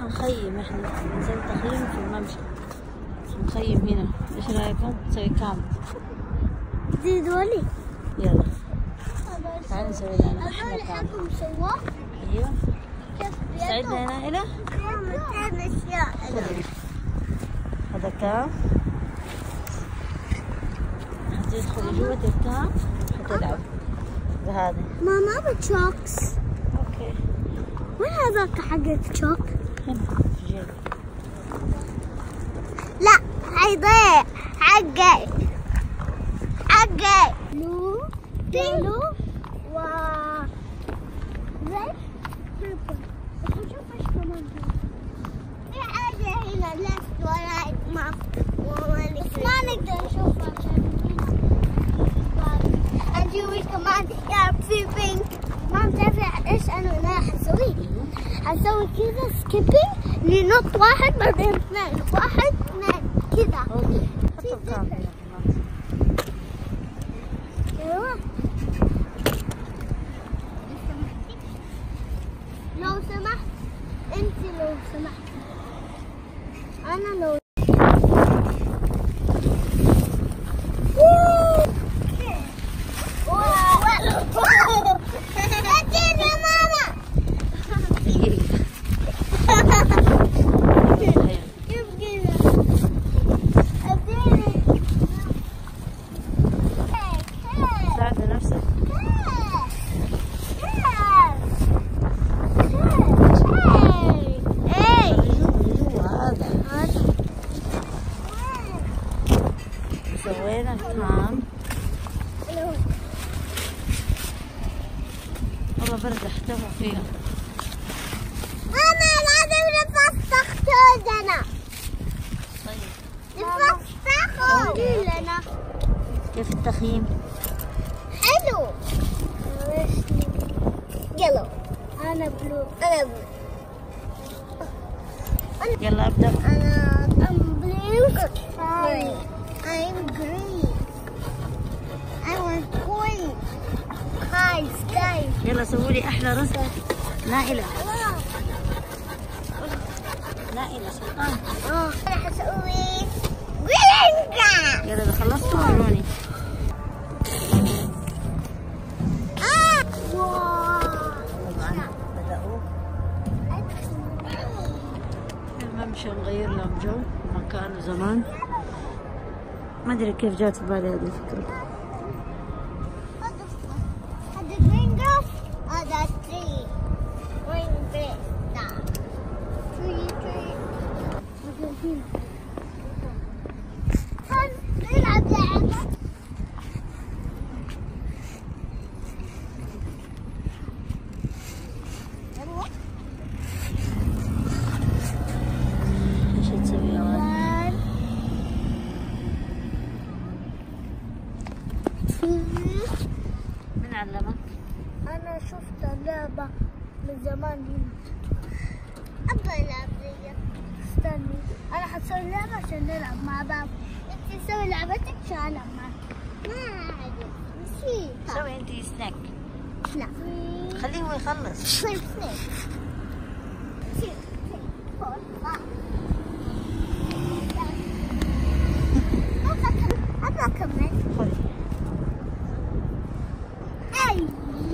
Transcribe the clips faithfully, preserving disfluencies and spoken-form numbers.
حنخيم احنا، نسوي تخييم في الممشى، نخيم هنا. ايش رايكم؟ نسوي كامب. جديد ولي. يلا تعالوا نسوي لنا احلى كامب. ايوه ساعدنا يا نائله. هذا كامب، حتدخلي جوة الكامب حتلعب بهذا. ماما بتشوكس. اوكي. وين هذاك حق تشوك؟ هنا في جيبي. لا حيضيع حقي حقي. لو لو و زي بيربل. شوف ايش كمان في حاجة هنا ليفت ورايت ما ما نقدر نشوفها عشان عندي كمان يا في بينك. ما بتعرفي ايش انا ولا حنسوي؟ حنسوي كذا سكيبينج لنط واحد بعدين اثنين واحد اثنين كذا. اوكي حطوا الكاميرا. ايوه لو سمحت انت، لو سمحت انا لو سوينا الكامب. والله برد احتموا فيها. ماما لازم نفسخ خدنا. طيب نفسخ لنا. كيف التخييم؟ حلو. يلا انا بلو. انا بلو. يلا ابدا. انا ام بلو. I'm green. I want green. Hi, sky. يلا سووا لي احلى رسم. نائله. نائله سلطان. اه انا حسوي جرينجا. يلا اذا خلصتوا وروني. اه واو. طبعا بدأوا الممشى نغير لهم جو، ما كانوا زمان. ما ادري كيف جات في بالي هذه الفكره. هذا جرينجا. هذا تري. جرينجا. تري تري. نلعب لعبة. ايش تسوي يا ولد؟ من علمك؟ أنا شفت اللعبة من زمان هنا. أبغى ألعب زيك. استني أنا حسوي لعبة عشان نلعب مع بعض. أنت تسوي لعبتك عشان ألعب معك. ما أعرف نسيت. سوي انت سناك. لا خليه هو يخلص. سناك سناك. أبغى أكمل. خذي. أي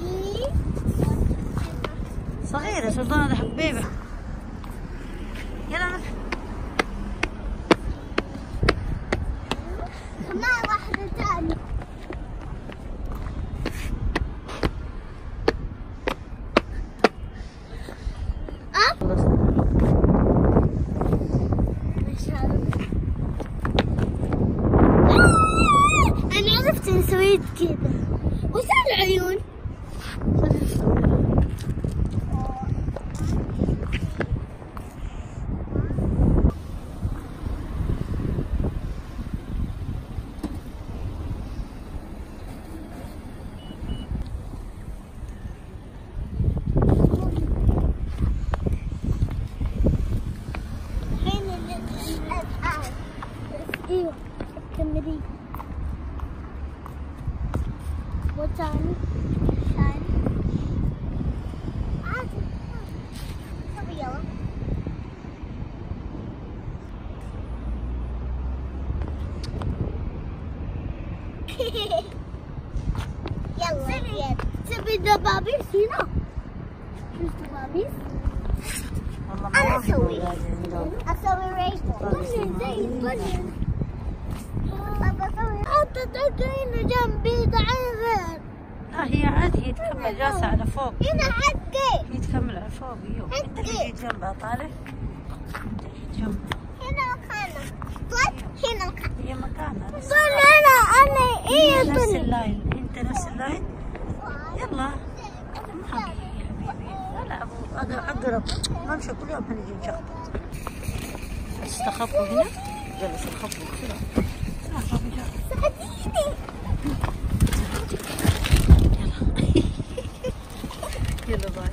صغيرة سلطان، هذا حبيبة. يلا نروح. كمان واحدة ثانية. أه؟ إيش هذا؟ أنا عرفت إني سويت كذا. وش العيون؟ ايوه التمرين. وثاني ثاني عادي. طب يلا يلا يلا تبي دبابيس هنا؟ شوف دبابيس. أنا أسوي أسوي ريس بني زي بني. أبى أسوي حتى تلقينا جنبي تعال. لا هي عادي، هي تكمل جالسة على فوق. هنا حقي. هي تكمل على فوق. ايوه انت تجي جنبها طالع. انت جنبها. هنا مكانها. طيب هنا مكانها. هي مكانها. طيب أنا أنا إيه نفس بني. اللاين، انت نفس اللاين. يلا ما حقيقي يا حبيبي. لا ابو اقرب ممشي كل يوم هنجي نشخبط. استخبوا هنا. يلا استخبوا بسرعة. ساعديني. يلا باي.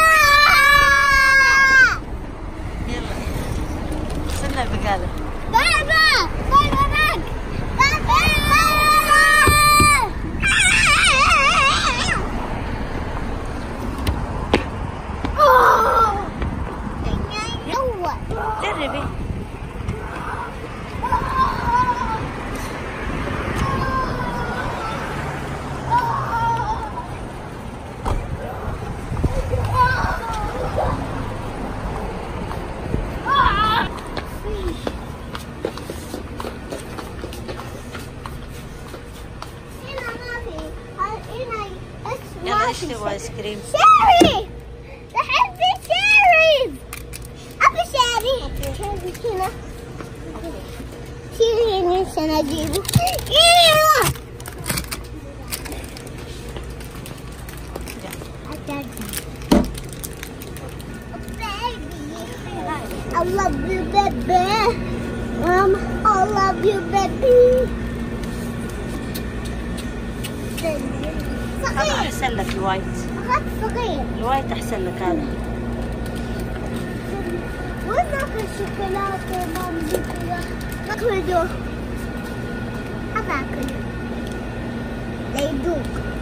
يلا استنى البقالة. باي باي باي باي باي باي. جربي. يلا ايش تبغى ايس كريم؟ شيري. تحبي شيري؟ ابي شيري. شيري هنا. شيري هنا عشان اجيبه. ايوه. I love you baby. Um, I love you baby. هذا احسن لك الوايت. أخذت صغير. الوايت احسن لك هذا. وين ناكل الشوكولاتة مام جبتها؟ ناكل دوق. أبى أكل. لا يدوق.